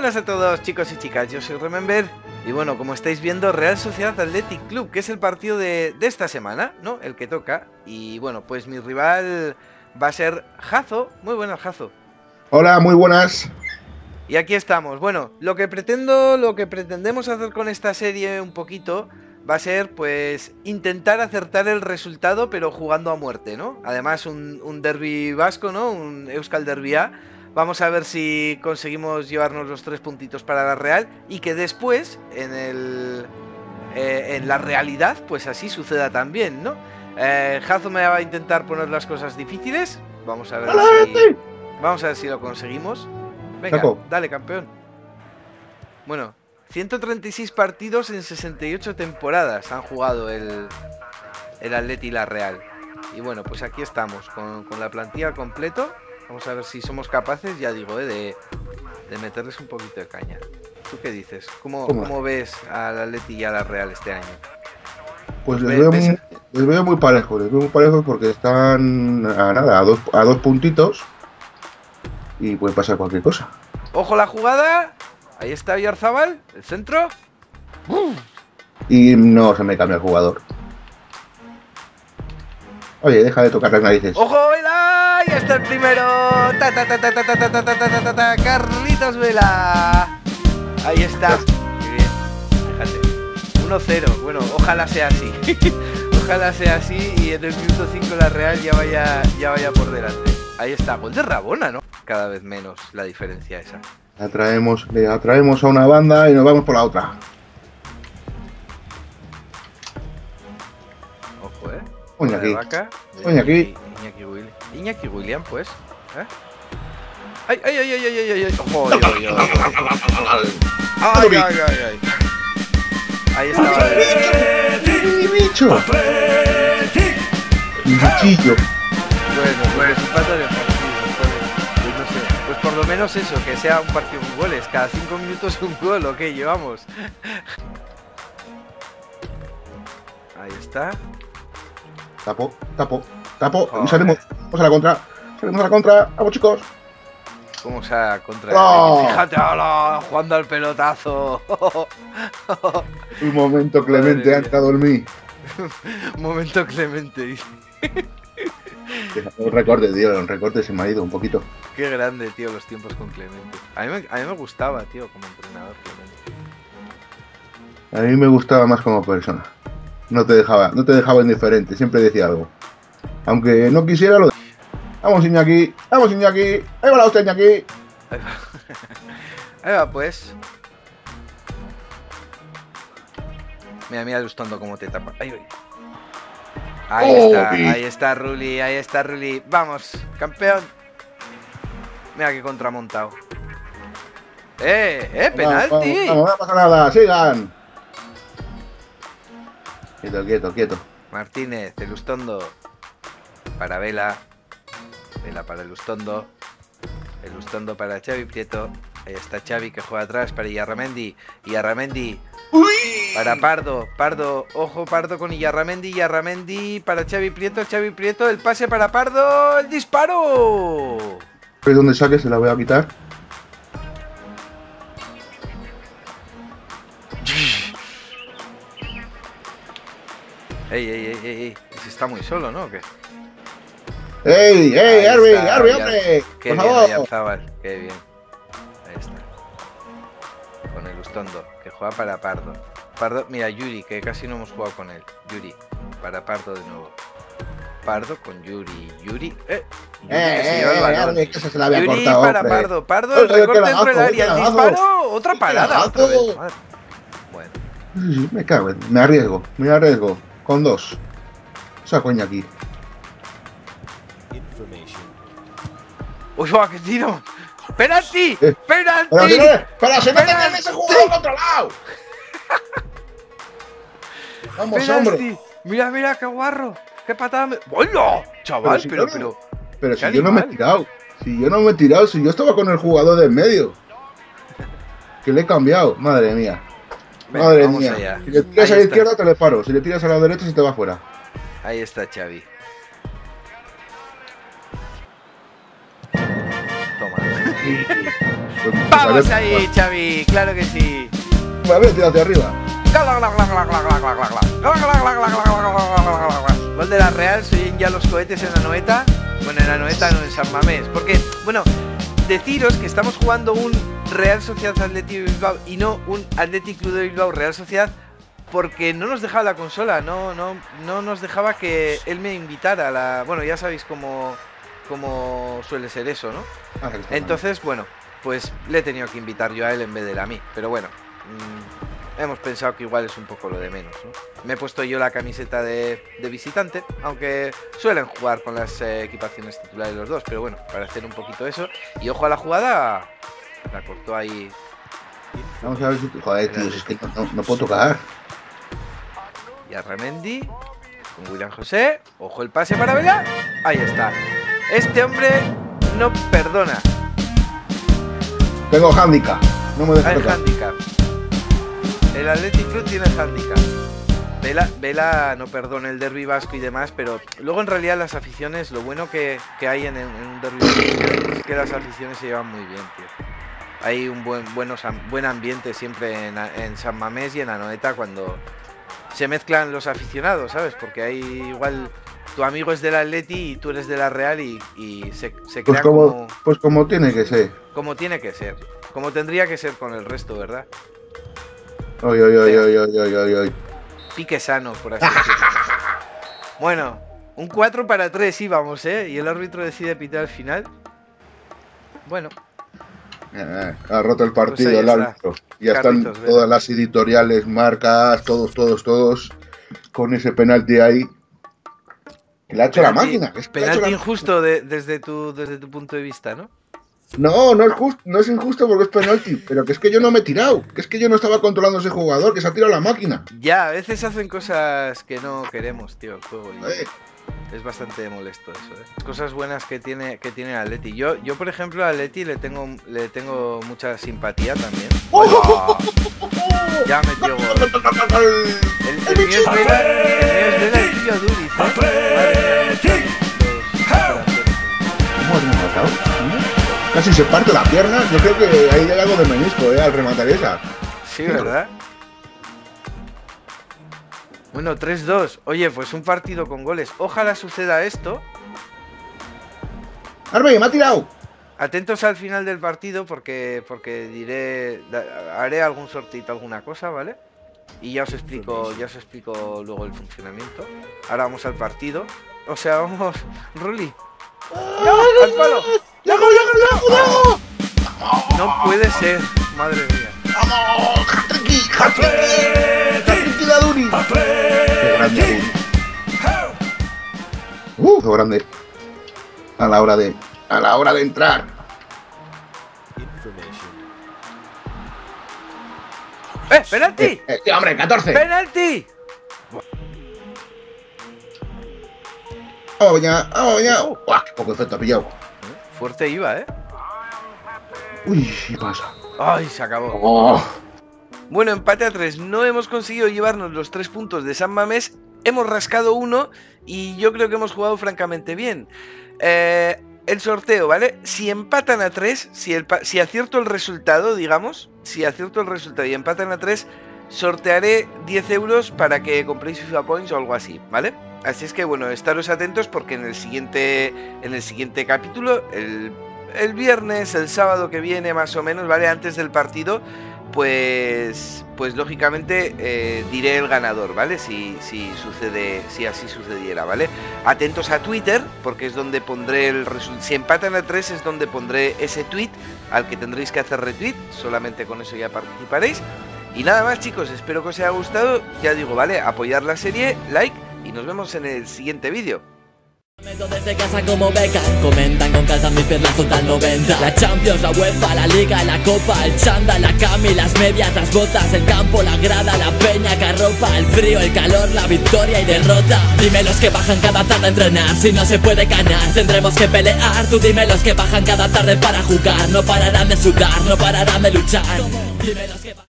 buenas a todos, chicos y chicas, yo soy Remember. Y bueno, como estáis viendo, Real Sociedad Athletic Club, que es el partido de esta semana, ¿no? El que toca. Y bueno, pues mi rival va a ser Jazo. Muy buenas, Jazo. Hola, muy buenas. Y aquí estamos. Bueno, lo que pretendemos hacer con esta serie un poquito va a ser, pues, intentar acertar el resultado, pero jugando a muerte, ¿no? Además, un derbi vasco, ¿no? Un Euskal Derbi A. Vamos a ver si conseguimos llevarnos los 3 puntitos para la Real y que después, en la realidad, pues así suceda también, ¿no? Jazo me va a intentar poner las cosas difíciles. Vamos a ver si lo conseguimos. Venga, dale, campeón. Bueno, 136 partidos en 68 temporadas han jugado el Atleti y la Real. Y bueno, pues aquí estamos, con la plantilla completo. Vamos a ver si somos capaces, ya digo, de meterles un poquito de caña. ¿Tú qué dices? ¿Cómo ves al Atleti y a la Real este año? Pues les veo muy parejos, porque están a dos puntitos y puede pasar cualquier cosa. ¡Ojo la jugada! Ahí está Oyarzabal, el centro. Y no se me cambia el jugador. Oye, deja de tocar las narices. ¡Ojo, Vela! ¡Ya está el primero! ¡Carlitos Vela! Ahí está. Muy bien. Fíjate. 1-0. Bueno, ojalá sea así. Ojalá sea así y en el minuto 5 la Real ya vaya por delante. Ahí está. Gol de Rabona, ¿no? Cada vez menos la diferencia esa. Le atraemos a una banda y nos vamos por la otra. Ojo, Iñaki. Iñaki William, pues. ¡Ay! ¡Ojo! ¡Ay! Ahí estaba. ¡Mi bicho! ¡Mi bichillo! Bueno, pues empate de partido. Pues no sé. Pues por lo menos eso, que sea un partido con goles. Cada 5 minutos un gol, ¿o qué llevamos? Ahí está. Tapo. Y salimos a la contra. Vamos, chicos. ¿Cómo se ha contra? ¡Oh! Fíjate, hola, jugando al pelotazo. Un momento clemente antes de dormir. Un momento clemente, dice. Un recorte, tío, un recorte se me ha ido un poquito. Qué grande, tío, los tiempos con Clemente. A mí me gustaba, tío, como entrenador Clemente. A mí me gustaba más como persona. No te dejaba indiferente, siempre decía algo. Aunque no quisiera lo. Vamos, Iñaki. Ahí va la hostia, Iñaki. Ahí va, pues. Mira, Lustondo cómo te tapa. Ahí está Rulli. Vamos, campeón. Mira qué contramontado. Penalti. Vamos, no pasa nada, sigan. Quieto. Martínez, Elustondo. Para Vela. Vela para Elustondo. Elustondo para Xavi Prieto. Ahí está Xavi que juega atrás para Iyarramendi. Para Pardo. Ojo, Pardo con Iyarramendi para Xavi Prieto. El pase para Pardo. ¡El disparo! ¿Pero dónde saque? Se la voy a quitar. Ey. Ese está muy solo, ¿no? ¿O qué? ¡Ey, Arby, hombre! Qué bien, Oyarzabal, qué bien. Ahí está. Con el Lustondo, que juega para Pardo. Mira, Yuri, que casi no hemos jugado con él. Yuri, para Pardo de nuevo. Pardo con Yuri. Yuri que se lleva el balón. Es que se la había Yuri cortado, para hombre. Pardo, el recorte dentro del área. El disparo, otra parada. Otra vez. Bueno. Sí, me cago en. Me arriesgo. Con 2. Saco Iñaki. ¡Uy, va, qué tiro! ¡Penalti! ¡Penalti! ¡Pero si no tenés ese jugador controlado! ¡Vamos, ¡Penalti! hombre! Mira, qué guarro. ¡Qué patada me... ¡Hola! Chaval, pero si yo no me he tirado. Si yo estaba con el jugador de en medio. Que le he cambiado. Madre mía. Madre mía. Allá. Si le tiras a la izquierda te le paro. Si le tiras a la derecha se te va fuera. Ahí está Xavi. ¡Vamos ahí, Xavi! ¡Claro que sí! A ver, tira hacia arriba. Gol de la Real, se oyen ya los cohetes en Anoeta. Bueno, en Anoeta no, en San Mamés. Porque, bueno, deciros que estamos jugando un Real Sociedad Athletic Bilbao y no un Athletic Club de Bilbao Real Sociedad, porque no nos dejaba la consola, no nos dejaba que él me invitara a la... Bueno, ya sabéis cómo suele ser eso, ¿no? Entonces, bueno, pues le he tenido que invitar yo a él en vez de él a mí. Pero bueno, hemos pensado que igual es un poco lo de menos, ¿no? Me he puesto yo la camiseta de visitante, aunque suelen jugar con las equipaciones titulares los dos, pero bueno, para hacer un poquito eso. Y ojo a la jugada, la cortó ahí. Vamos a ver si... Joder, tío, es que no puedo tocar. Y a Ramendi, con William José. Ojo el pase para Vela. Ahí está. Este hombre no perdona. Tengo handicap. No me dejo tocar. Handicap. El Athletic Club tiene handicap. Vela no perdona el derbi vasco y demás, pero luego en realidad las aficiones, lo bueno que hay en un derbi vasco es que las aficiones se llevan muy bien, tío. Hay un buen ambiente siempre en San Mamés y en Anoeta cuando se mezclan los aficionados, ¿sabes? Porque hay igual tu amigo es del Atleti y tú eres de la Real y se crea pues como tiene que ser. Como tiene que ser. Como tendría que ser con el resto, ¿verdad? Oy. Pique sano, por así decirlo. Bueno, un 4-3 íbamos, ¿eh? Y el árbitro decide pitar al final. Bueno. Ha roto el partido pues el árbitro. Ya están todas las editoriales, marcas, todos con ese penalti ahí. Que le ha hecho la máquina. Penalti injusto desde tu punto de vista, ¿no? No es injusto porque es penalti, pero que es que yo no me he tirado, que es que yo no estaba controlando a ese jugador, que se ha tirado la máquina. Ya, a veces hacen cosas que no queremos, tío, el juego. Es bastante molesto eso, ¿eh? Cosas buenas que tiene Atleti. Yo por ejemplo, a Atleti le tengo mucha simpatía también. ¡Oh! Ya metió gol. El mío es Vela y tuyo Duriz, ¿eh? ¿Cómo has rematado? Casi se parte la pierna. Yo creo que ahí hay algo de menisco, al rematar esa. Sí, ¿verdad? Bueno, 3-2. Oye, pues un partido con goles. Ojalá suceda esto. ¡Arme, me ha tirado! Atentos al final del partido porque haré algún sortito, alguna cosa, ¿vale? Y ya os explico luego el funcionamiento. Ahora vamos al partido. O sea, vamos, Ruli. ¡No! ¡Al palo! ¡Yago! No puede ser, madre mía. ¡Vamos! ¡Hat-trick de Aduri! ¡Qué grande Aduri! ¡Qué grande! A la hora de entrar. ¡Penalti! ¡Hombre, 14! ¡Penalti! ¡Vamos ya! ¡Uah, qué poco efecto ha pillado! Fuerte iba, ¿eh? Uy, ¿qué pasa? ¡Ay, se acabó! Oh. Bueno, empate a 3. No hemos conseguido llevarnos los 3 puntos de San Mamés. Hemos rascado uno y yo creo que hemos jugado francamente bien. El sorteo, ¿vale? Si empatan a 3, si acierto el resultado, digamos, si acierto el resultado y empatan a 3, sortearé 10 euros para que compréis FIFA Points o algo así, ¿vale? Así es que, bueno, estaros atentos porque en el siguiente capítulo, el viernes, el sábado que viene más o menos, ¿vale? Antes del partido, pues lógicamente diré el ganador, ¿vale? Si así sucediera, ¿vale? Atentos a Twitter, porque es donde pondré el resultado. Si empatan a 3 es donde pondré ese tweet al que tendréis que hacer retweet, solamente con eso ya participaréis. Y nada más, chicos, espero que os haya gustado, ya digo, ¿vale? Apoyar la serie, like, y nos vemos en el siguiente vídeo. Meto desde casa como beca, comentan con calzas mis piernas total 90. La Champions, la UEFA, la Liga, la Copa, el chándal, la cami, las medias, las botas, el campo, la grada, la peña que arropa, el frío, el calor, la victoria y derrota. Dime los que bajan cada tarde a entrenar, si no se puede ganar tendremos que pelear. Tú dime los que bajan cada tarde para jugar, no pararán de sudar, no pararán de luchar. Dime los que